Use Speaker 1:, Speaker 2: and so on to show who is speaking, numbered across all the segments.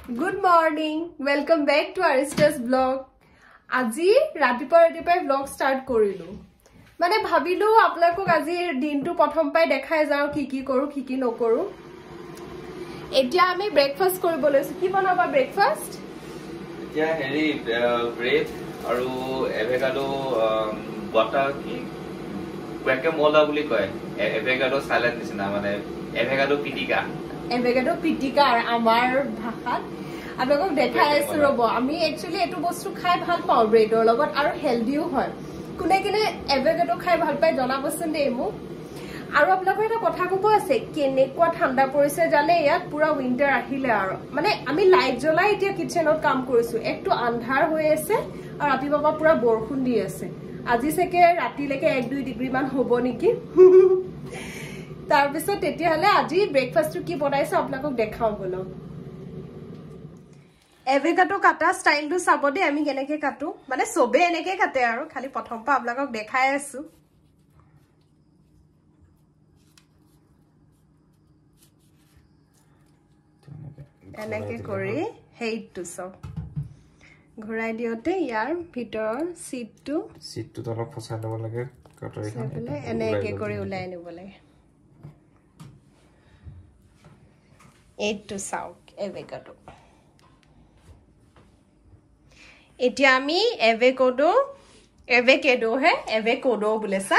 Speaker 1: Good morning. Welcome back to Arista's vlog. Aji ratipai vlog start korilu. Mane bhabilu apnalok aji dintu prothom pai dekhai jao ki koru ki nokoru. Etia ami breakfast koribole asu. Ki banaba breakfast?
Speaker 2: Etia heri bread aru avocado butter ki kweke mola buli koy. Avocado salad nisina mane avocado pitika. Avocado
Speaker 1: pitika amar bhashat আপোনাক দেখাই আছো ৰব আমি actually এটো বস্তু খাই ভাল পাও ব্ৰেডৰ লগত আৰু হেলদিও হয় কোনে কিনে এভোকাডো খাই ভাল পায় জনাবচোন দেই মোক আৰু আপোনাক এটা কথা কব আছে কেনেকুৱা ঠাণ্ডা পৰিছে জানে ইয়াত পুৰা উইন্টাৰ আহিলে আৰু মানে আমি লাইট জ্বলাই এতিয়া কিচেনত কাম কৰিছো একটু আন্ধাৰ হৈ আছে আৰু ৰাতিপুৱা পুৰা বৰষুণ দি আছে আজি সেকে ৰাতিলৈকে 1-2 ডিগ্ৰী মান হ'ব নেকি তাৰ পিছত তেতিয়া হলে আজি ব্ৰেকফাষ্টটো কি বনাইছো আপোনাক দেখাও বলো এভোকাডো কাটা স্টাইলটো সাবদে আমি কেনেকে কাটো মানে সবে এনেকে কাটে আৰু খালি প্ৰথম পা আপোনাক দেখাই আছো এনেকে কৰি হেইটো সব ঘুৰাই দিওতে ইয়াৰ ভিতৰ সিটটো
Speaker 2: অলপ ফসাই লব লাগে কটৰিখন
Speaker 1: এনেকে কৰি উলাই নিব লাগে এইটো সাউক এভোকাডো এতিয়া আমি এভোকাডো হে এভোকাডো বুলেছা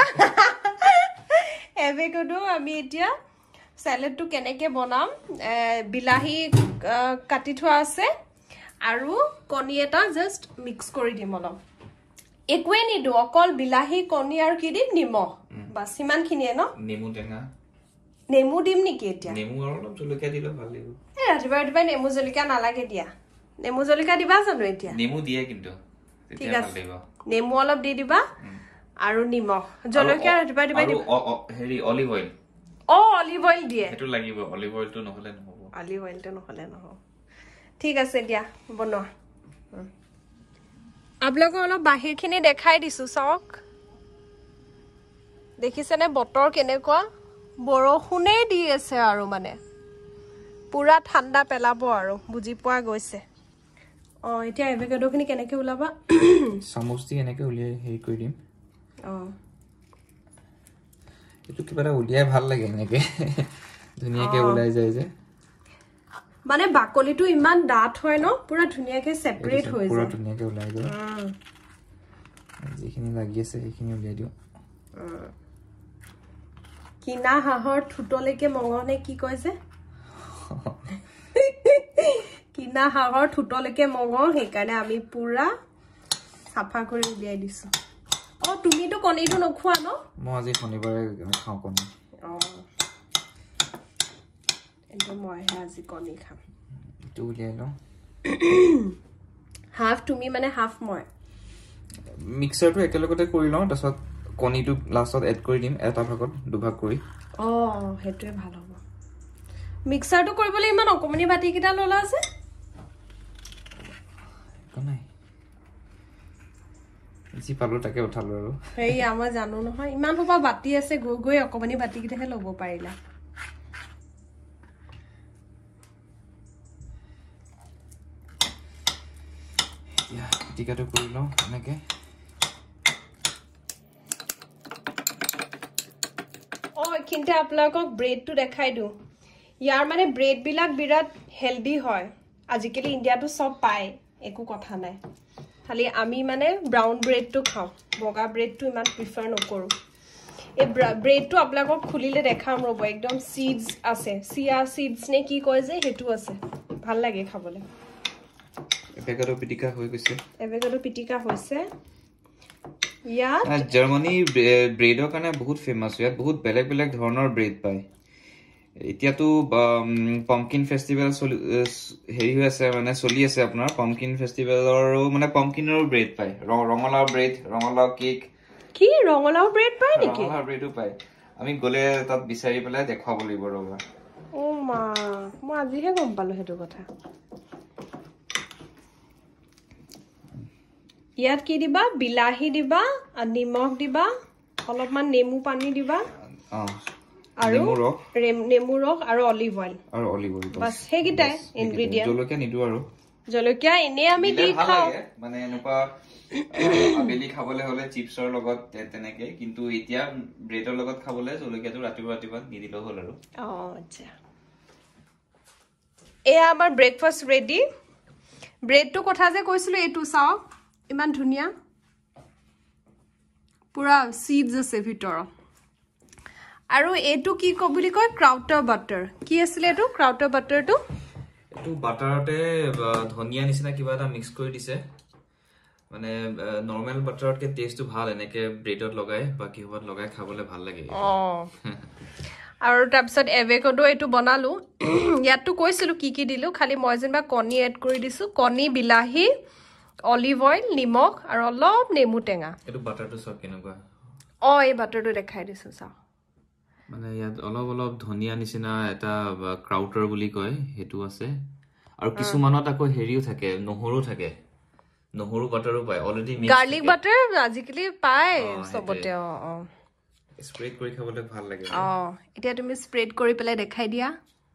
Speaker 1: এভোকাডো আমি এতিয়া স্যালাডটো কেনেকে বনাম বিলাহী কাটি থোৱা আছে আৰু কণী এটা জাস্ট মিক্স কৰি দিম অলপ একোৱে নিদো অকল বিলাহী কণী আৰু কি দিম নিমখ বাস ইমান খিনিয়ে ন
Speaker 2: নেমু টেঙা
Speaker 1: নেমু দিম নেকি এতিয়া
Speaker 2: নেমু আৰু অলপ জলকীয়া দিলে ভাল লাগিব
Speaker 1: ৰাতিপুৱা নেমু জলকীয়া নালাগে দিয়া নেমু জলকীয়া দিবা জানো এতিয়া
Speaker 2: নেমু দিয়ে কিন্তু
Speaker 1: ঠিক আছে নেমু অলপ দি দিবা আৰু নিমখ জলকীয়া ৰাতিপুৱা দিবা
Speaker 2: হেৰি অলিভ অইল
Speaker 1: অলিভ অইল দিয়ে
Speaker 2: এটো লাগিব অলিভ অইলটো নহলে নহব
Speaker 1: অলিভ অইলটো নহলে নহব ঠিক আছে দিয়া বনোৱা আপোনাক অলপ বাহিৰখিনি দেখাই দিছো চাওক দেখিছেনে বতৰ কেনেকুৱা বৰষুণে দি আছে আৰু মানে পুৰা ঠাণ্ডা পেলাব আৰু বুজি পোৱা গৈছে এতিয়া এভোকাডোখিনি কেনেকে উলাবা
Speaker 2: সমষ্টি এনেকে উলিয়াই হেৰি কৰি দিম এটো কিবা উলিয়াই ভাল লাগে এনেকে ধুনিয়াকে উলাই যায় যে
Speaker 1: মানে বাকলিটো ইমান ডাঠ হয় ন পুৰা ধুনিয়াকে সেপাৰেট হৈ যায়
Speaker 2: পুৰা ধুনিয়াকে উলাই যায় যিখিনি লাগি আছে সেইখিনি উলিয়াই দিও কিনা হাহৰ ঠুটলৈকে মঙনে কি কয় যে
Speaker 1: কিনা হাহৰ ঠুটলৈকে মঙন সেইকাৰণে আমি পুৰা সাফা কৰি উলিয়াই দিছো তুমিটো কণীটো নখোৱা ন
Speaker 2: মই আজি শনিবাৰে খাও কণী
Speaker 1: এটো মই আজি কণী খাম
Speaker 2: এটো উলিয়াই লও
Speaker 1: হাফ তুমি মানে হাফ মই
Speaker 2: মিক্সাৰটো একেলগতে কৰি লও তাৰছত কণীটো লাষ্টত এড কৰি দিম এটা ভাগত দুভাগ কৰি
Speaker 1: হেতুৱে ভাল হ'ব মিক্সাৰটো কৰিবলৈ ইমান অকমনি বাটি কিটা ললা আছে
Speaker 2: নাই যি পালো তাকে উঠালো আৰু
Speaker 1: হেই আমাৰ জানো নহয় ইমান হবা বাটি আছে গৈ অকমনি বাটি কিটাহে লব পাৰিলা
Speaker 2: ইয়া টিকাটো কৰি লও এনেকে
Speaker 1: কিন্তু আপোনালোকক ব্ৰেডটো দেখাই দিও ইয়াৰ মানে ব্ৰেড বিলাক বিৰাট হেলদি হয় আজিকালি ইন্ডিয়াটো সব পায় একো কথা নাই খালি আমি মানে ব্ৰাউন ব্ৰেডটো খাও বগা ব্ৰেডটো ইমান প্ৰিফাৰ নকৰো এই ব্ৰেডটো আপোনালোকক খুলিলে দেখাম ৰব একদম সিডস আছে চিয়া সিডস নে কি কয় যে হেতু আছে ভাল লাগে খাবলৈ
Speaker 2: এভোকাডো পিটিকা হৈ গৈছে
Speaker 1: এভোকাডো পিটিকা হৈছে ইয়াত
Speaker 2: জাৰ্মানী ব্ৰেডৰ কাৰণে বহুত ফেমাস ইয়াত বহুত বেলেগ বেলেগ ধৰণৰ ব্ৰেড পায় এতিয়াতো পাম্পকিন ফেষ্টিভেল হেৰি হৈ আছে মানে চলি আছে আপোনাৰ পাম্পকিন ফেষ্টিভেলৰো মানে পাম্পকিনৰ ব্ৰেড পায় ৰঙলাও ব্ৰেড ৰঙলাও কেক
Speaker 1: কি ৰঙলাও ব্ৰেড পায় নেকি
Speaker 2: ৰঙলাও ব্ৰেডও পায় আমি গলে তাত বিচাৰি পেলাই দেখাব লাগিব ৰবা
Speaker 1: মা মই আজিহে গম পালো হেতু কথা ইয়াত কি দিবা বিলাহী দিবা নিমখ দিবা অলপমান নেমু পানী দিবা আৰু নেমু ৰস আৰু অলিভ অইল বাস হেগিটাই ইনগ্ৰেডিয়েন্ট
Speaker 2: জলকীয়া নিদু আৰু
Speaker 1: জলকীয়া এনে আমি দি খাও
Speaker 2: মানে এনেকুৱা আবেলি খাবলৈ হলে চিপছৰ লগত তেনেকে কিন্তু এতিয়া ব্ৰেডৰ লগত খাবলৈ জলকীয়াটো ৰাতিপুৱা নিদিলেও হ'ল আৰু
Speaker 1: আচ্ছা এয়া আমাৰ ব্ৰেকফাষ্ট ৰেডি ব্ৰেডটো কথা যে কৈছিলো এইটো চাও ইমান ধুনিয়া পুৰা সিডস আছে ভিতৰত আৰু এইটো কি ক বুলি কয় ক্ৰাউটাৰ বাটাৰ কি আছিল এইটো ক্ৰাউটাৰ বাটাৰটো
Speaker 2: এইটো বাটাৰতে ধনিয়া নিচিনা কিবা এটা মিক্স কৰি দিছে মানে নরমাল বাটারতকে টেস্টটো ভাল এনেকে ব্রেডত লগাই বাকি হবত লগাই খাবলে ভাল লাগে
Speaker 1: আৰু তাৰপিছত এভেকাডো এটো বনালো ইয়াতো কৈছিলো কি দিলো খালি মই যেনবা কণী এড কৰি দিছো কণী বিলাহী অলিভ অইল নিমখ আৰু অলপ নেমু টেঙা
Speaker 2: এটো বাটাৰটো সব কেনেকুৱা
Speaker 1: এই বাটাৰটো দেখাই দিছো চাও
Speaker 2: মানে ইয়াত অলপ ধনিয়া নিচিনা এটা ক্ৰাউটাৰ বুলি কয় হেতু আছে আৰু কিছুমানত আকৌ হেৰিও থাকে নহৰু থাকে নহৰু বাটাৰো পায় অলৰেডি মিক্স
Speaker 1: গাৰ্লিক বাটাৰ আজিকালি পায় সবতে
Speaker 2: স্প্ৰেড কৰি খাবলৈ ভাল লাগে
Speaker 1: এতিয়া তুমি স্প্ৰেড কৰি পেলাই দেখাই দিয়া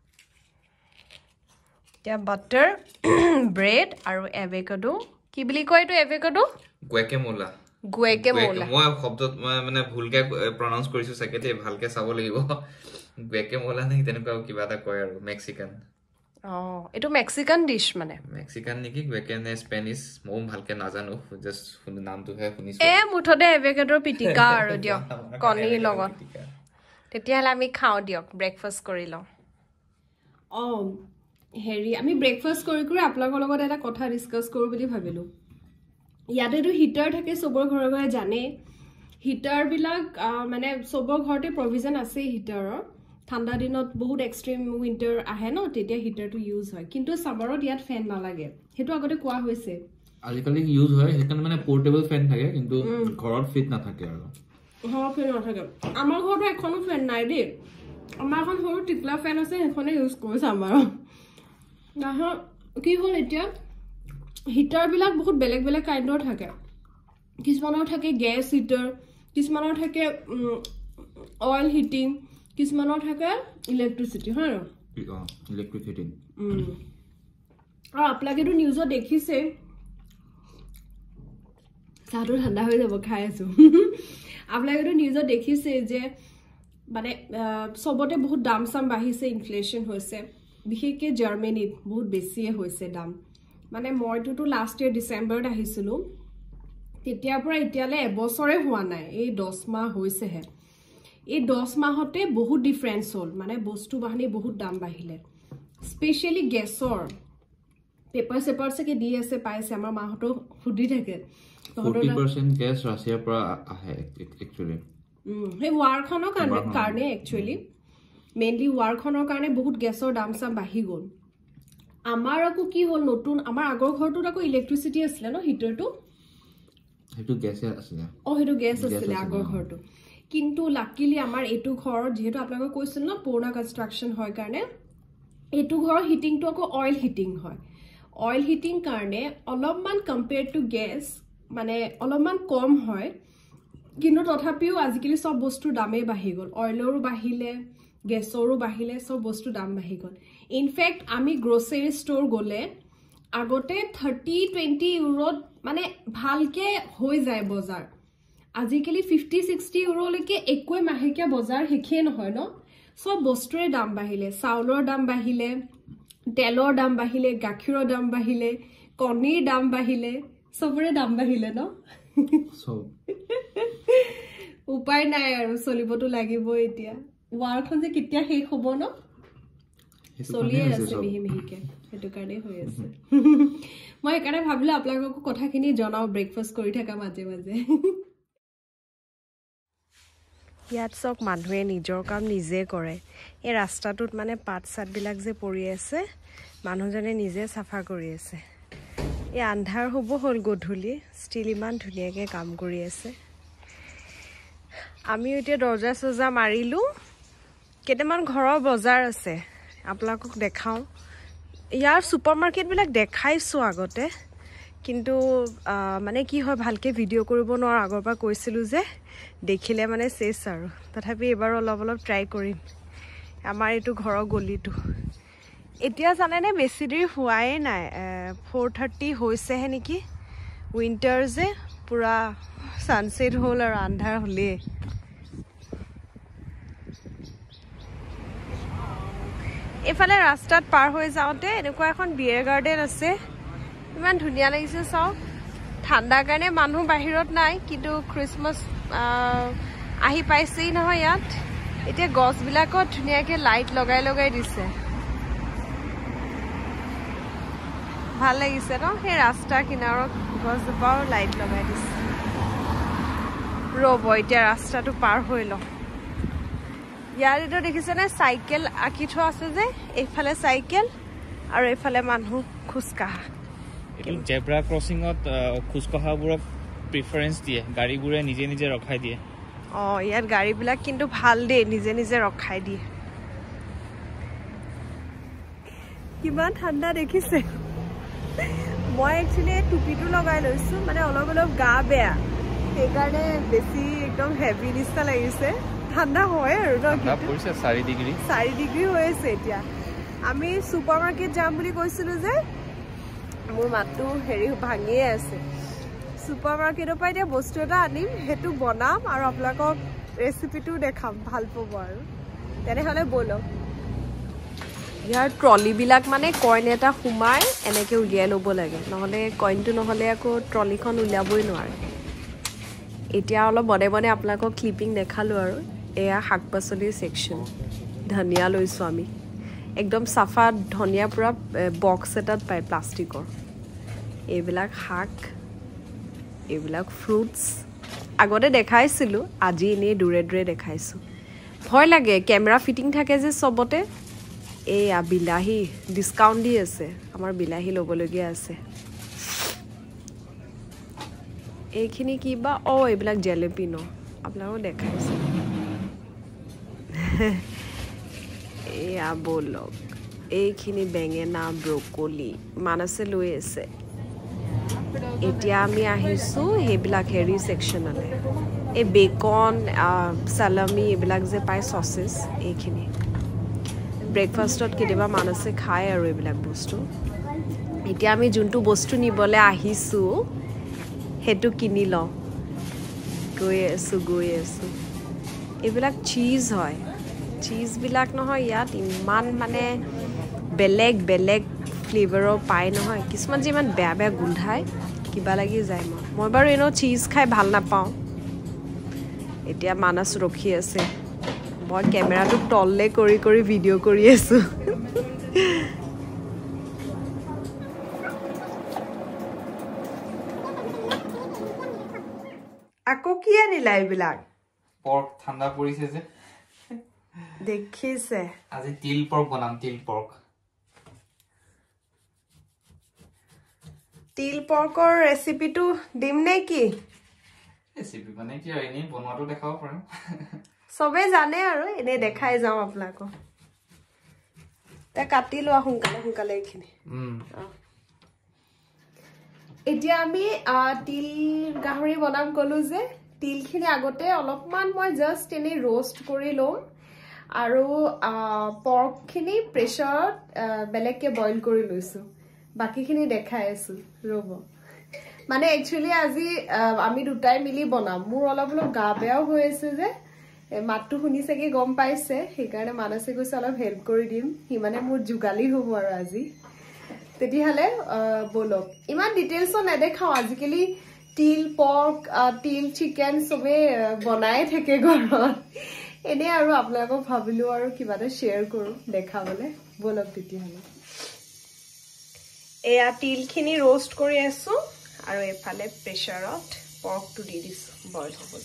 Speaker 1: এতিয়া বাটাৰ ব্ৰেড আৰু এভেকাডো কি বুলি কয় এটো এভেকাডো
Speaker 2: গুয়াকেমোলা মই শব্দত মানে ভুলকে প্ৰনাউন্স কৰিছো সেকেতে ভালকে চাব লাগিব গুয়াকেমোলা নাই তেনেকুৱা কিবা এটা কয় আৰু মেক্সিকান
Speaker 1: এটো মেক্সিকান ডিশ মানে
Speaker 2: মেক্সিকান নেকি গুয়াকেনে স্পেনিশ মই ভালকে নাজানো জাস্ট নামটো হে শুনিছো
Speaker 1: মুঠতে এভেকাডোৰ পিটিকা আৰু দিয়ক কণীৰ লগত তেতিয়াহলে আমি খাও দিয়ক ব্ৰেকফাষ্ট কৰি লও হেৰি আমি ব্ৰেকফাষ্ট কৰি আপোনালোকৰ লগত এটা কথা ডিসকাস কৰো বুলি ভাবিলো ইয়াতেটো হিটাৰ থাকে সবৰ ঘৰে জানে হিটাৰ বিলাক মানে সবৰ ঘৰতে প্ৰভিজন আছে হিটাৰৰ ঠাণ্ডা দিনত বহুত এক্সট্ৰিম উইন্টাৰ আহে ন তেতিয়া হিটাৰটো ইউজ হয় কিন্তু সামাৰত ইয়াত ফেন নালাগে হেতু আগতে কোৱা হৈছে
Speaker 2: আজিকালি ইউজ হয় হেতু মানে পোৰ্টেবল ফেন থাকে কিন্তু ঘৰত ফিট নাথাকে আৰু
Speaker 1: ফেন নাথাকে আমাৰ ঘৰটো এখনো ফেন নাই দেই আমাৰ এখন সৰু টিকলা ফেন আছে হেখনে ইউজ কৰিছ আমাৰ কি হ'ল এতিয়া হিটাৰ বিলাক বহুত বেলেগ কাইণ্ডৰ থাকে কিছুমানৰ থাকে গ্যাস হিটাৰ কিছুমানৰ থাকে অয়েল হিটিং কিছুমানৰ থাকে ইলেক্ট্ৰিসিটি হয়
Speaker 2: ইলেক্ট্ৰিক হিটিং
Speaker 1: আৰু আপোনালোকেটো নিউজত দেখিছে চাহটো ঠাণ্ডা হৈ যাব খাই আছো আপোনালোকেটো নিউজত দেখিছে যে মানে সবতে বহুত দাম সাম বাঢ়িছে ইনফ্লেশন হৈছে বিশেষকৈ জাৰ্মানীত বহুত বেছিয়ে হৈছে দাম মানে মইটো লাষ্ট ইয়াৰ ডিসেম্বৰত আহিছিলো তেতিয়াৰ পৰা এতিয়ালে এবছৰে হোৱা নাই এই 10 মাহ হৈছেহে এই 10 মাহতে বহুত ডিফাৰেন্স হ'ল মানে বস্তু বাহনি বহুত দাম বাঢ়িলে স্পেশালি গ্যাসৰ পেপাৰ সকে দি আছে পাইছে আমাৰ মাহতো খুদি থাকে
Speaker 2: 40% গ্যাস ৰাছিয়াৰ পৰা আহে একচুয়ালি
Speaker 1: হে ওয়াৰখনৰ কাৰণে একচুয়ালি মেইনলি ওয়াৰখনৰ কাৰণে বহুত গ্যাসৰ দাম সাম বাঢ়ি গ'ল আমাৰ আকৌ কি হ'ল নতুন আমাৰ আগৰ ঘৰটোত আকৌ ইলেক্ট্ৰিসিটি আছিল ন হিটাৰটো
Speaker 2: হেতু গ্যাসে আছিল
Speaker 1: হেতু গ্যাস আছিল আগৰ ঘৰটো কিন্তু লাকিলি আমাৰ এটু ঘৰ যেহেতু আপোনাক কৈছিল ন পুৰণা কনস্ট্ৰাকশন হয় কাৰণে এটু ঘৰ হিটিংটো আকৌ অয়েল হিটিং হয় অয়েল হিটিং কাৰণে অলপমান কম্পেয়াৰ্ড টু গ্যাস মানে অলপমান কম হয় কিন্তু তথাপিও আজিকালি সব বস্তুৰ দামে বাঢ়ি গ'ল অয়েলৰো বাঢ়িলে গ্যাসৰো বাঢ়িলে সব বস্তু দাম বাঢ়ি গ'ল ইনফ্যাক্ট আমি গ্ৰোসাৰি ষ্টৰ গলে আগতে 30-20 ইউৰোত মানে ভালকে হৈ যায় বজাৰ আজিকালি 50-60 ইউৰোলৈকে একোই মাহেকীয়া বজাৰ হেখে নহয় ন সব বস্তুৰে দাম বাঢ়িলে চাউলৰ দাম বাঢ়িলে তেলৰ দাম বাঢ়িলে গাখীৰৰ দাম বাঢ়িলে কণীৰ দাম বাঢ়িলে সবৰে দাম বাঢ়িলে ন
Speaker 2: সব
Speaker 1: উপায় নাই আৰু চলিবটো লাগিব এতিয়া ওয়াৰখন যে কেতিয়া শেষ হ'ব ন চলিয়ে আছে মিহিকে হেতু কাৰণে হৈ আছে মই একাৰণে ভাবিলো আপোনালোকক কথাখিনি জনাও ব্ৰেকফাষ্ট কৰি থাকা মাজে মাজে ইয়াত সব মানুহে নিজৰ কাম নিজে কৰে এই ৰাস্তাটোত মানে পাত সাতবিলাক যে পৰি আছে মানুহজনে নিজে সাফা কৰি আছে এই আন্ধাৰ হ'ব হ'ল গধূলি ষ্টিল ইমান ধুনীয়াকৈ কাম কৰি আছে আমি এতিয়া দৰ্জা সজা মাৰিলো কেটেমান ঘৰৰ বজাৰ আছে আপোনালোকক দেখাও ইয়াৰ সুপাৰমাৰ্কেট বিলাক দেখাইছো আগতে কিন্তু মানে কি হয় ভালকে ভিডিও কৰিব নোৱাৰো আগৰ পৰা কৈছিলো যে দেখিলে মানে চেছ আৰু তথাপি এবাৰ অলপ ট্ৰাই কৰিম আমাৰ এইটো ঘৰৰ গলিটো এতিয়া জানেনে বেছি দেৰি হোৱাই নাই 4:30 হৈছেহে নেকি উইন্টাৰ যে পুৰা সানসেট হ'ল আৰু আন্ধাৰ হ'লে এফালে ৰাস্তাত পাৰ হৈ যাওঁতে এনেকুৱা এখন বিয়াৰ গাৰ্ডেন আছে ইমান ধুনীয়া লাগিছে চাও ঠাণ্ডাৰ কাৰণে মানুহ বাহিৰত নাই কিন্তু ক্ৰিসমাস আহি পাইছেই নহয় ইয়াত এতিয়া গছবিলাকত ধুনীয়াকৈ লাইট লগাই দিছে ভাল লাগিছে ন সেই ৰাস্তা কিনাৰত গছজোপাও লাইট লগাই দিছে ৰ'ব এতিয়া ৰাস্তাটো পাৰ হৈ লওঁ ইয়াৰ এইটো দেখিছেনে চাইকেল আঁকি থোৱা আছে যে এইফালে চাইকেল আৰু এইফালে মানুহ খোজকাঢ়া
Speaker 2: জেব্ৰা ক্ৰছিঙত খোজকঢ়াবোৰক প্ৰিফাৰেঞ্চ দিয়ে গাড়ীবোৰে নিজে ৰখাই দিয়ে
Speaker 1: ইয়াত গাড়ীবিলাক কিন্তু ভাল দেই নিজে ৰখাই দিয়ে কিমান ঠাণ্ডা দেখিছে মই একচুৱেলি টুপিটো লগাই লৈছো মানে অলপ গা বেয়া সেইকাৰণে বেছি একদম হেভি নিচিনা লাগিছে ঠাণ্ডা হয় আৰু ন 4 ডিগ্ৰী হৈ আছে এতিয়া আমি সুপাৰ মাৰ্কেট যাম বুলি কৈছিলো যে মোৰ মাতটো হেৰি ভাঙিয়ে আছে সুপাৰ মাৰ্কেটৰ পৰা এতিয়া বস্তু এটা আনিম সেইটো বনাম আৰু আপোনালোকক ৰেচিপিটো দেখাম ভাল পাব আৰু তেনেহ'লে বলক ইয়াৰ ট্ৰলিবিলাক মানে কইন এটা সোমাই এনেকৈ উলিয়াই ল'ব লাগে নহ'লে কইনটো নহ'লে আকৌ ট্ৰলিখন উলিয়াবই নোৱাৰে এতিয়া অলপ বনে আপোনালোকক ক্লিপিং দেখালোঁ আৰু এয়া শাক পাচলিৰ ছেকশ্যন ধনিয়া লৈছোঁ আমি একদম চাফা ধনিয়া পুৰা বক্স এটাত পায় প্লাষ্টিকৰ এইবিলাক শাক এইবিলাক ফ্ৰুটছ আগতে দেখাইছিলোঁ আজি এনেই দূৰে দেখাইছোঁ ভয় লাগে কেমেৰা ফিটিং থাকে যে চবতে এয়া বিলাহী ডিছকাউণ্ট দি আছে আমাৰ বিলাহী ল'বলগীয়া আছে এইখিনি কিবা এইবিলাক জেলেপি ন আপোনালোকক দেখাইছোঁ এয়া বলক এইখিনি বেঙেনা ব্ৰকলি মানছে লৈ আছে এতিয়া আমি আহিছোঁ সেইবিলাক হেৰি ছেকশ্যনলৈ এই বেকন চালামি এইবিলাক যে পায় চচেছ এইখিনি ব্ৰেকফাষ্টত কেতিয়াবা মানছে খায় আৰু এইবিলাক বস্তু এতিয়া আমি যোনটো বস্তু নিবলৈ আহিছোঁ সেইটো কিনি লওঁ গৈ আছোঁ এইবিলাক চিজ হয় চিজবিলাক নহয় ইয়াত ইমান মানে বেলেগ ফ্লেভাৰৰ পায় নহয় কিছুমান যে ইমান বেয়া গোন্ধায় কিবা লাগি যায় মই বাৰু এনেও চিজ খাই ভাল নাপাওঁ এতিয়া মানস ৰখি আছে মই কেমেৰাটো তললে কৰি ভিডিঅ' কৰি আছোঁ আকৌ কি আনিলা এইবিলাক
Speaker 2: পৰ্ক ঠাণ্ডা পৰিছে যে
Speaker 1: দেখিছে
Speaker 2: আজি তিল পৰ্ক বনাম
Speaker 1: তিল পৰ্কৰ ৰেচিপিটো দিম নে কি
Speaker 2: ৰেচিপি মানে কি আৰু এনেই বনোৱাটো দেখাব পাৰিম
Speaker 1: চবে জানে আৰু এনেই দেখাই যাওঁ আপোনালোকক কাটি লোৱা সোনকালে এইখিনি এতিয়া আমি তিল গাহৰি বনাম কলো যে তিলখিনি আগতে অলপমান মই জাষ্ট এনেই ৰোষ্ট কৰি লওঁ আৰু পৰ্কখিনি প্ৰেছাৰত বেলেগকৈ বইল কৰি লৈছোঁ বাকীখিনি দেখাই আছোঁ ৰ'ব মানে একচুৱেলি আজি আমি দুটাই মিলি বনাম মোৰ অলপ গা বেয়াও হৈ আছে যে মাতটো শুনি চাগে গম পাইছে সেইকাৰণে মানসে কৈছে অলপ হেল্প কৰি দিম সি মানে মোৰ যোগালী হ'ব আৰু আজি তেতিয়াহ'লে বলক ইমান ডিটেইলছত নেদেখাওঁ আজিকালি তিল পৰ্ক তিল চিকেন চবে বনাই থাকে ঘৰত এনে আৰু আপোনালোকক ভাবিলোঁ আৰু কিবা এটা শ্বেয়াৰ কৰোঁ দেখাবলৈ বলক তেতিয়াহ'লে এয়া তিলখিনি ৰোষ্ট কৰি আছোঁ আৰু এফালে প্ৰেছাৰত পৰ্কটো দি দিছোঁ বইল হ'বলৈ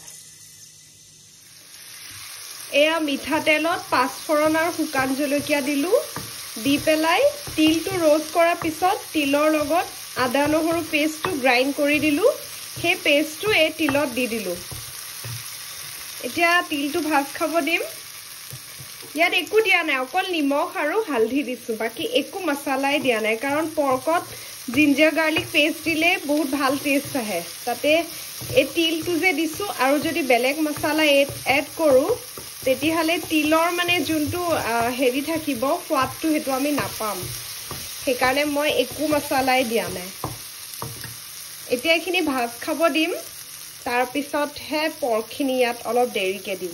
Speaker 1: এয়া মিঠাতেলত পাঁচফোৰণ আৰু শুকান জলকীয়া দিলোঁ দি পেলাই তিলটো ৰোষ্ট কৰাৰ পিছত তিলৰ লগত আদা নহৰু পেষ্টটো গ্ৰাইণ্ড কৰি দিলোঁ সেই পেষ্টটো এই তিলত দি দিলোঁ এতিয়া তিলটো ভাজ খাব দিম ইয়াত একো দিয়া নাই অকল নিমখ আৰু হালধি দিছোঁ বাকী একো মছলাই দিয়া নাই কাৰণ পৰ্কত জিঞ্জাৰ গাৰ্লিক পেষ্ট দিলে বহুত ভাল টেষ্ট আহে তাতে এই তিলটো যে দিছো আৰু যদি বেলেগ মছলা এড কৰো তেতিয়াহলে তিলৰ মানে যোনটো হেৰি থাকিব সোৱাদটো হেতু আমি নাপাম সেইকাৰণে মই একো মছলাই দিয়া নাই এতিয়া এখিনি ভাত খাব দিম তাৰ পিছত হে পৰ্কখিনি ইয়াত অলপ দেৰিকে দিম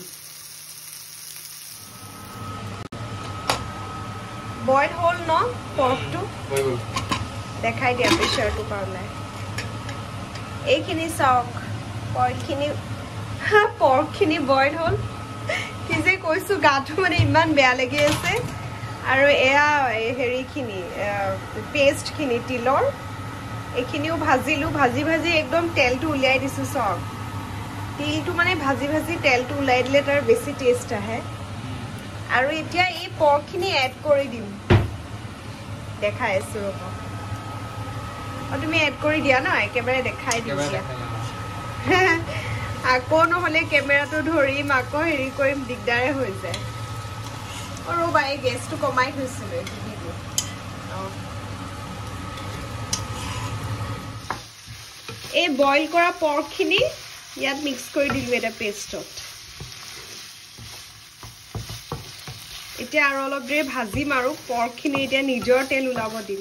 Speaker 1: বইল হল ন পৰ্কটো দেখাই দিয়া প্ৰেছাৰটো কাৰণে এইখিনি চাওক পৰ্কখিনি বইল হল কি যে কৈছো গাটো মানে ইমান বেয়া লাগি আছে আৰু এয়া হেৰিখিনি পেষ্টখিনি তিলৰ এইখিনিও ভাজিলো ভাজি একদম তেলটো উলিয়াই দিছো সব তিলটো মানে ভাজি তেলটো উলাই দিলে তাৰ বেছি টেষ্ট আহে আৰু এতিয়া এই পৰ্কখিনি এড কৰি দিম দেখাই আছো তুমি এড কৰি দিয়া না একেবাৰে দেখাই দিম দিয়া আকৌ নহলে কেমেৰাটো ধৰিম আকৌ হেৰি কৰিম দিগদাৰে হৈ যায় আৰু বাই গেছটো কমাই থৈছিলো এই বইল কৰা পৰ্কখিনি ইয়াত মিক্স কৰি দিলো এটা পেষ্টত এতিয়া আৰু অলপ দেৰি ভাজিম আৰু পৰ্কখিনি এতিয়া নিজৰ তেল ওলাব দিম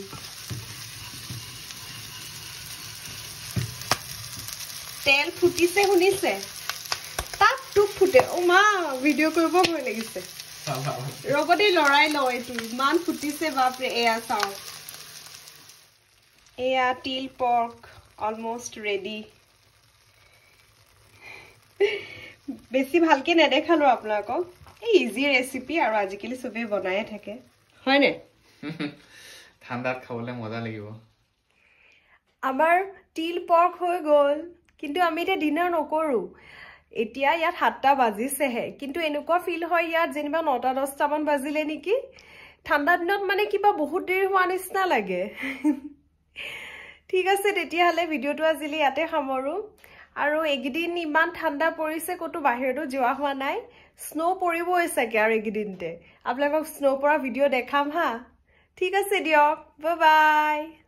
Speaker 1: তেল ফুটিছে শুনিছে তাত টুক ফুটে ও মা ভিডিঅ' কৰিব ভয় লাগিছে ৰবতে লৰাই লও এইটো ইমান ফুটিছে বাপৰে এয়া চাও এয়া তিল পৰ্ক অলমোস্ট ৰেডি বেছি ভালকে নেদেখালো আপোনালোকক এই ইজি ৰেচিপি আৰু আজিকালি সবে বনায়ে থাকে হয়নে
Speaker 2: ঠাণ্ডাত খাবলৈ মজা লাগিব
Speaker 1: আমাৰ তিল পৰ্ক হৈ গ'ল কিন্তু আমি এটা ডিনাৰ নকৰো এতিয়া ইয়াত 7টা বাজিছেহে কিন্তু এনেকুৱা ফিল হয় ইয়াত যেনিবা 9টা 10টা মান বাজিলে নেকি ঠাণ্ডা দিনত মানে কিবা বহুত দেৰি হোৱা নিচিনা লাগে ঠিক আছে তেতিয়াহলে ভিডিওটো আজিলি ইয়াতে সামৰো আৰু একদিন ইমান ঠাণ্ডা পৰিছে কতো বাহিৰতো যোৱা হোৱা নাই স্নো পৰিবই চাগে আৰু একদিনতে আপোনালোকক স্নো পৰা ভিডিও দেখাম হা ঠিক আছে দিয়ক বাই বাই